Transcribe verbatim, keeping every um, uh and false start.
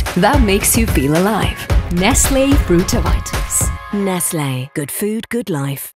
that makes you feel alive. Nestlé Fruita Vitals. Nestlé. Good food, good life.